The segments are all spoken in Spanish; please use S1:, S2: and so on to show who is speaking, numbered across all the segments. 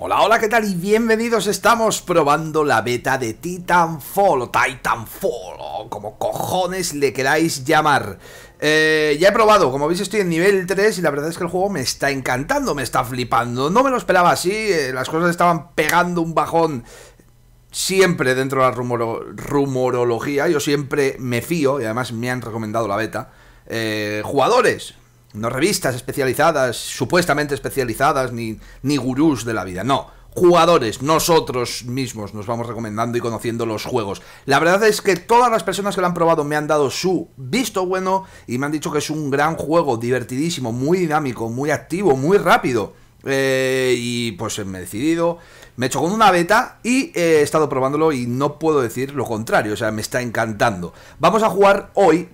S1: Hola, hola, ¿qué tal? Y bienvenidos, estamos probando la beta de Titanfall, o Titanfall, o como cojones le queráis llamar. Ya he probado, como veis estoy en nivel 3 y la verdad es que el juego me está encantando, me está flipando. No me lo esperaba así, las cosas estaban pegando un bajón siempre dentro de la rumorología. Yo siempre me fío y además me han recomendado la beta. Jugadores, no revistas especializadas, supuestamente especializadas, ni gurús de la vida, no. Jugadores, nosotros mismos nos vamos recomendando y conociendo los juegos. La verdad es que todas las personas que lo han probado me han dado su visto bueno y me han dicho que es un gran juego, divertidísimo, muy dinámico, muy activo, muy rápido. Y pues me he decidido, me he hecho con una beta y he estado probándolo y no puedo decir lo contrario, o sea, me está encantando. Vamos a jugar hoy.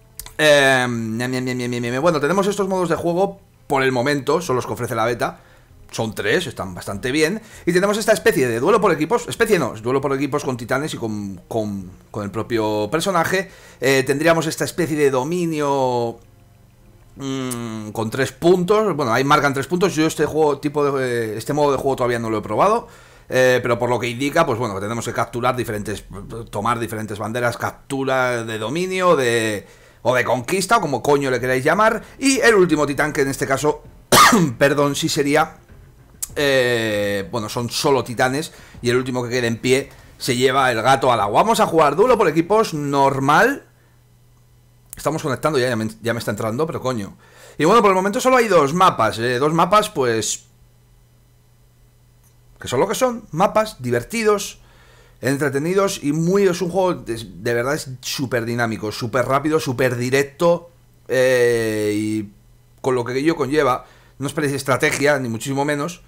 S1: Bueno, tenemos estos modos de juego por el momento, son los que ofrece la beta. Son 3, están bastante bien. Y tenemos esta especie de duelo por equipos. Especie no, es duelo por equipos con titanes y con el propio personaje. Tendríamos esta especie de dominio con 3 puntos. Bueno, ahí marcan 3 puntos. Yo este modo de juego todavía no lo he probado. Pero por lo que indica, pues bueno, que tenemos que capturar tomar diferentes banderas. Captura de dominio, o de conquista, como coño le queráis llamar. Y el último titán, que en este caso perdón, sí sería bueno, son solo titanes. Y el último que quede en pie se lleva el gato al agua. Vamos a jugar duelo por equipos normal. Estamos conectando, ya me está entrando, pero coño. Y bueno, por el momento solo hay 2 mapas. 2 mapas, pues, que son lo que son. Mapas divertidos, entretenidos y es un juego de verdad, es súper dinámico, súper rápido, súper directo, y con lo que ello conlleva. No esperéis estrategia, ni muchísimo menos,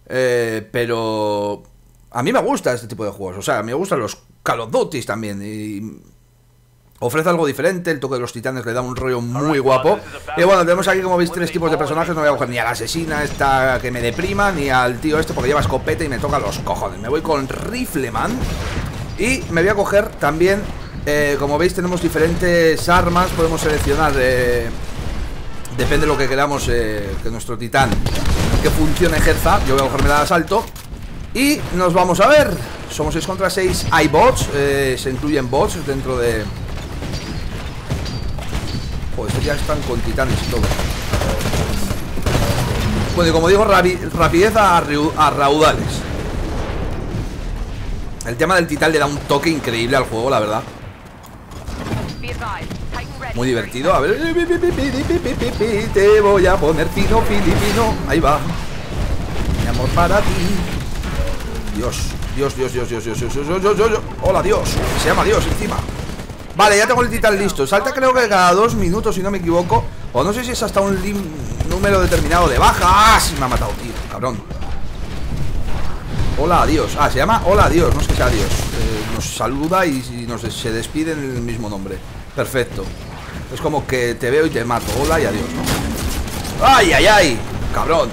S1: pero a mí me gusta este tipo de juegos. O sea, me gustan los Call of Duty también y ofrece algo diferente. El toque de los titanes le da un rollo muy guapo. Y bueno, tenemos aquí, como veis, 3 tipos de personajes. No voy a coger ni a la asesina esta que me deprima, ni al tío este porque lleva escopeta y me toca los cojones. Me voy con Rifleman. Y me voy a coger también, como veis, tenemos diferentes armas. Podemos seleccionar, depende de lo que queramos que nuestro titán que funcione ejerza. Yo voy a cogerme la de asalto. Y nos vamos a ver. Somos 6 contra 6. Hay bots, se incluyen bots dentro de... Joder, estos ya están con titanes y todo. Bueno, y como digo, rapidez a raudales. El tema del titán le da un toque increíble al juego, la verdad. Muy divertido. A ver, te voy a poner fino, filipino. Ahí va. Mi amor para ti. Dios. Hola, Dios. Se llama Dios encima. Vale, ya tengo el titán listo. Salta creo que cada 2 minutos, si no me equivoco. O no sé si es hasta un número determinado de baja. ¡Ah! Sí, me ha matado, tío, cabrón. Hola, adiós. Ah, se llama Hola, adiós, no es que sea adiós. Nos saluda y se despide en el mismo nombre. Perfecto. Es como que te veo y te mato. Hola y adiós, ¿no? ¡Ay, ay, ay! Cabrón.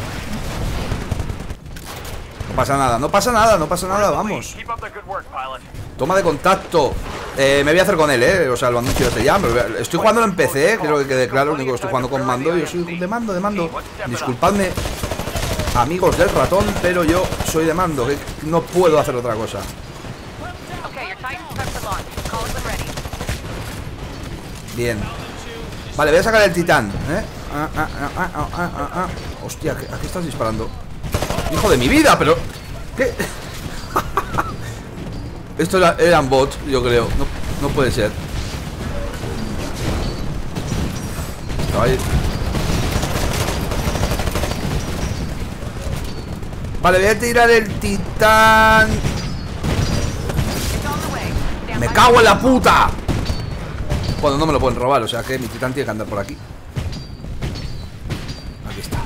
S1: No pasa nada, no pasa nada, vamos. Toma de contacto. Me voy a hacer con él, o sea, lo anuncio desde ya. Estoy jugando en PC, creo que quede claro. Único que estoy jugando con mando. Yo soy de mando. Disculpadme, amigos del ratón, pero yo soy de mando, que no puedo hacer otra cosa. Bien. Vale, voy a sacar el titán, Hostia, ¿a qué estás disparando? Hijo de mi vida, pero... ¿Qué? Esto eran bots, yo creo. No puede ser. Vale, voy a tirar el titán. ¡Me cago en la puta! Bueno, no me lo pueden robar, o sea que mi titán tiene que andar por aquí. Aquí está.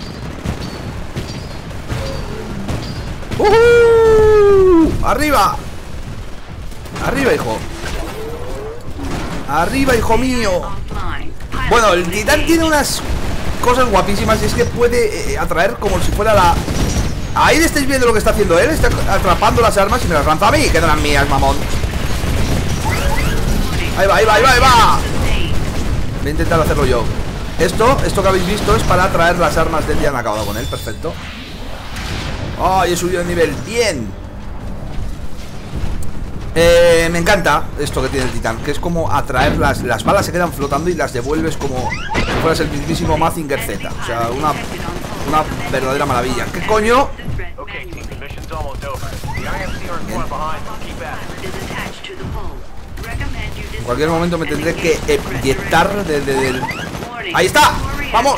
S1: ¡Arriba! ¡Arriba, hijo! ¡Arriba, hijo mío! Bueno, el titán tiene unas cosas guapísimas y es que puede atraer como si fuera la... Ahí estáis viendo lo que está haciendo él. Está atrapando las armas y me las lanza a mí. Que eran mías, mamón. Ahí va. Voy a intentar hacerlo yo. Esto que habéis visto es para traer las armas del día. Han acabado con él, perfecto. ¡Ay, he subido de nivel! ¡Bien! Me encanta esto que tiene el titán, que es como atraer las balas se quedan flotando y las devuelves como si fueras el mismísimo Mazinger Z. O sea, una verdadera maravilla. ¿Qué coño? En cualquier momento me tendré que eyectar del... ¡Ahí está! ¡Vamos!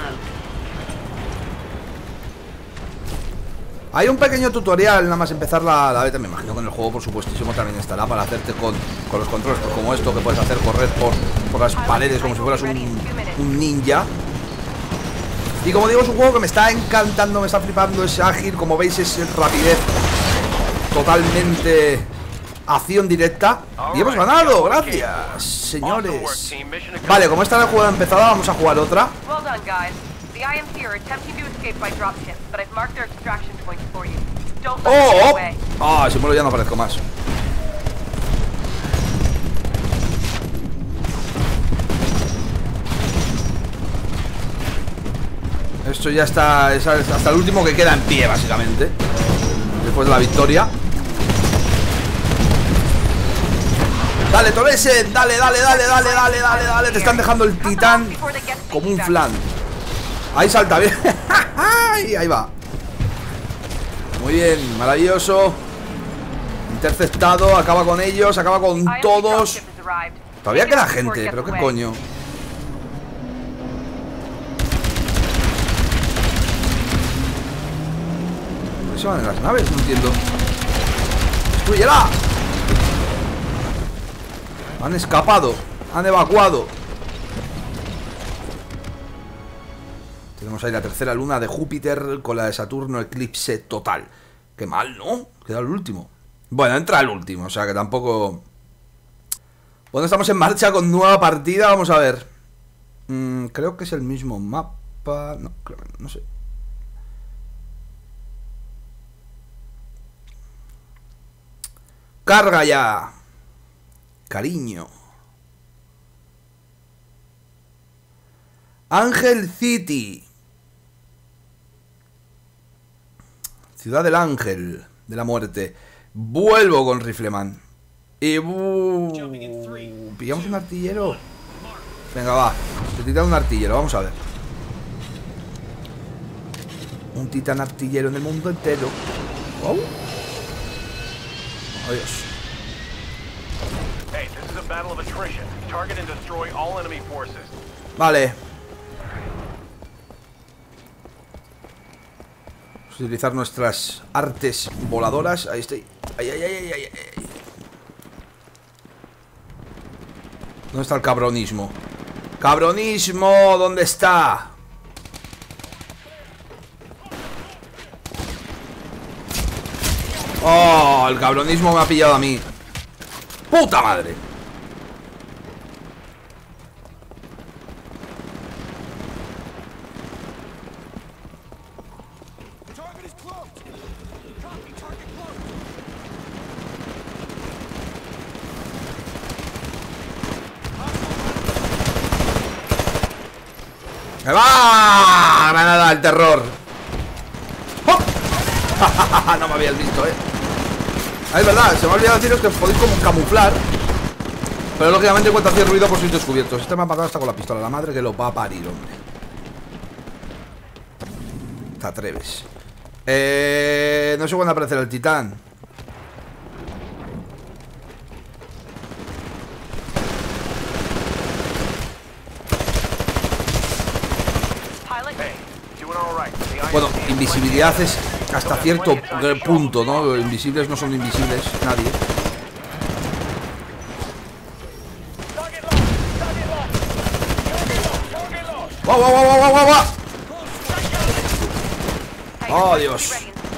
S1: Hay un pequeño tutorial, nada más empezar la beta. Me imagino que en el juego, por supuestísimo, también estará para hacerte con los controles, pues como esto, que puedes hacer correr por las paredes como si fueras un ninja. Y como digo, es un juego que me está encantando, me está flipando, es ágil, como veis es rapidez, totalmente acción directa. Y hemos ganado, gracias, señores. Vale, como esta juego empezada, vamos a jugar otra. ¡Oh! ¡Ah! Si muero ya no aparezco más. Esto ya está, es hasta el último que queda en pie, básicamente, después de la victoria. Dale, Toresen, dale. Te están dejando el titán como un flan. Ahí salta bien. Ahí va. Muy bien, maravilloso. Interceptado, acaba con ellos, acaba con todos. Todavía queda gente, pero qué coño. ¿Por qué se van en las naves? No entiendo. ¡Destrúyela! Han escapado, han evacuado. Tenemos ahí la tercera luna de Júpiter con la de Saturno, eclipse total. Qué mal, ¿no? Queda el último. Bueno, entra el último, o sea que tampoco... Bueno, estamos en marcha con nueva partida, vamos a ver. Creo que es el mismo mapa... No, creo que no sé. ¡Carga ya! Cariño. Ángel City. Ciudad del Ángel de la Muerte. Vuelvo con Rifleman. Y pillamos un artillero. Venga, va. Se titán un artillero, vamos a ver. Un titán artillero en el mundo entero. Wow. Adiós. Vale. Vamos a utilizar nuestras artes voladoras. Ahí estoy. Ay. ¿Dónde está el cabronismo? ¡Cabronismo! ¿Dónde está? ¡Oh! El cabronismo me ha pillado a mí. ¡Puta madre! ¡Me va! ¡Granada del terror! ¡Oh! No me habías visto, Es verdad, se me ha olvidado deciros que podéis como camuflar. Pero lógicamente cuando hacéis ruido pues sois descubiertos. Este me ha matado hasta con la pistola. La madre que lo va a parir, hombre. Te atreves. No sé cuándo aparecerá el titán. Bueno, invisibilidad es hasta cierto punto, ¿no? Invisibles no son invisibles, nadie. ¡Guau! ¡Oh, Dios!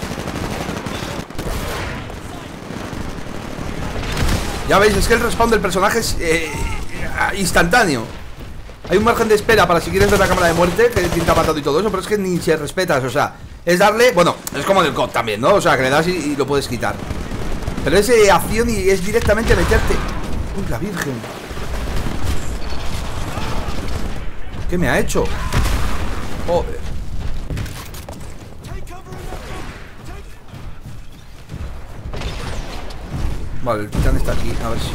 S1: Ya veis, es que el respawn del personaje es instantáneo. Hay un margen de espera para si quieres ver la cámara de muerte, que quien te ha matado y todo eso, pero es que ni se respetas, o sea, es darle... Bueno, es como en el COD también, ¿no? O sea, que le das y lo puedes quitar. Pero es acción y es directamente meterte... ¡Uy, la virgen! ¿Qué me ha hecho? Joder. Vale, el titán está aquí, a ver si...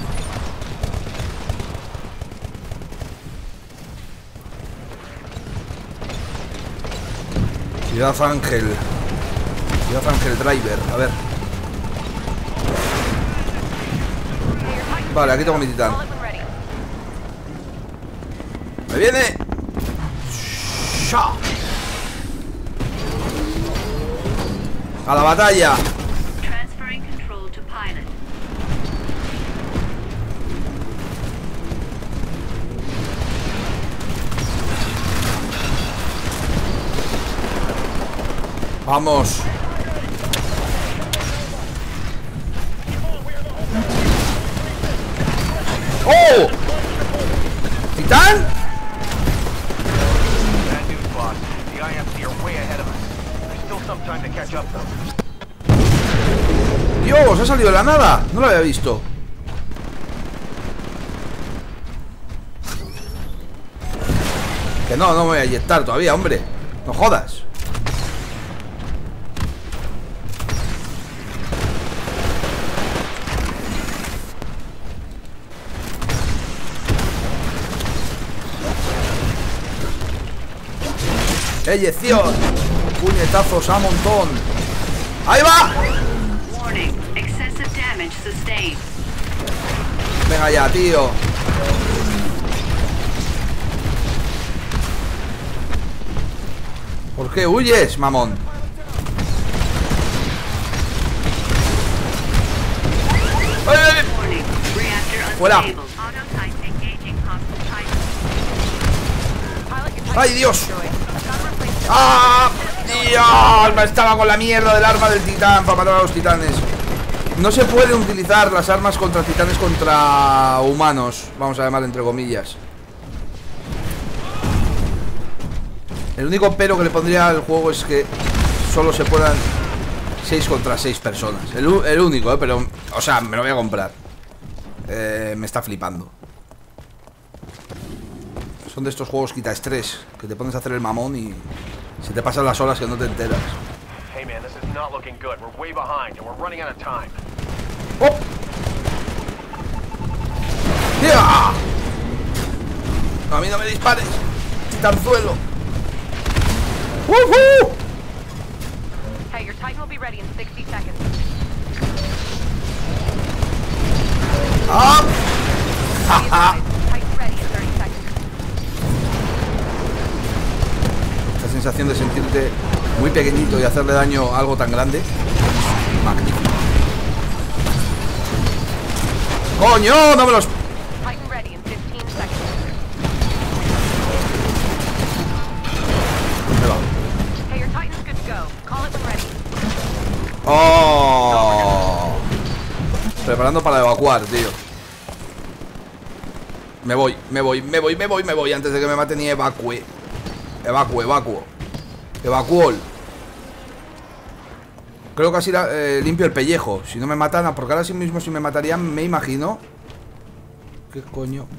S1: Ciudad Ángel. Ciudad Ángel Driver, a ver. Vale, aquí tengo mi titán. ¡Me viene! ¡Sha! ¡A la batalla! Vamos. ¡Oh! ¿Titán? Dios, ha salido de la nada. No lo había visto. Que no me voy a inyectar todavía, hombre. No jodas. ¡Eyección! Puñetazos a montón. ¡Ahí va! Venga ya, tío. ¿Por qué huyes, mamón? ¡Ay, ay, ay! ¡Fuera! ¡Ay, Dios! ¡Ah! ¡Dios! Estaba con la mierda del arma del titán para matar a los titanes. No se pueden utilizar las armas contra titanes contra humanos, vamos a llamar entre comillas. El único pero que le pondría al juego es que solo se puedan 6 contra 6 personas. El único, pero... O sea, me lo voy a comprar. Me está flipando. Son de estos juegos quita estrés, que te pones a hacer el mamón y se te pasan las horas que no te enteras. ¡Oh! ¡Ya! A mí no me dispares, titanzuelo. ¡Woohoo!
S2: Hey, your Titan will be ready in 60 seconds.
S1: ¡Ah! ¡Ja!
S2: Titan ready in 30 seconds.
S1: Esta sensación de sentirte muy pequeñito y hacerle daño a algo tan grande. Magnífico. ¡Coño! ¡No me los...
S2: Titan ready in 15 seconds.
S1: ¿Dónde va?
S2: Hey, your Titan's good to go. Call it when ready.
S1: ¡Oh! Preparando para evacuar, tío. Me voy antes de que me mate ni evacue. Evacuol. Creo que así limpio el pellejo. Si no me matan, porque ahora sí mismo si me matarían, me imagino. ¿Qué coño?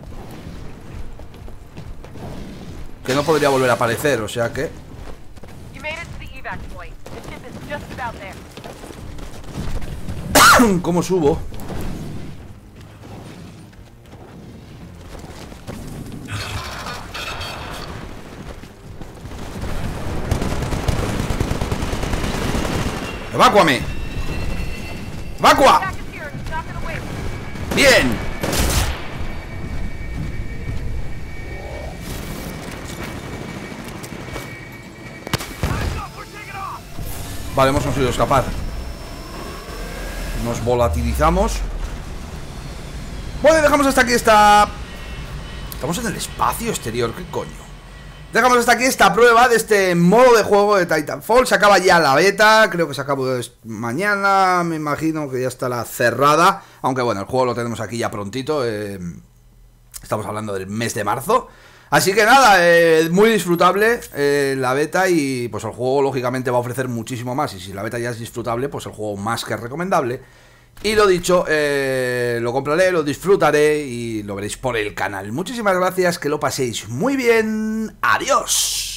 S1: Que no podría volver a aparecer, o sea que...
S2: You made it to the evac point. The ship is just about there.
S1: ¿Cómo subo? ¡Evacúame! ¡Evacua! ¡Bien! Vale, hemos conseguido escapar. Nos volatilizamos. Bueno, dejamos hasta aquí esta... Estamos en el espacio exterior, ¿qué coño? Dejamos hasta aquí esta prueba de este modo de juego de Titanfall. Se acaba ya la beta, creo que se acabó mañana, me imagino que ya estará cerrada. Aunque bueno, el juego lo tenemos aquí ya prontito. Estamos hablando del mes de marzo. Así que nada, muy disfrutable la beta y pues el juego lógicamente va a ofrecer muchísimo más. Y si la beta ya es disfrutable, pues el juego más que recomendable. Y lo dicho, lo compraré, lo disfrutaré y lo veréis por el canal. Muchísimas gracias, que lo paséis muy bien. Adiós.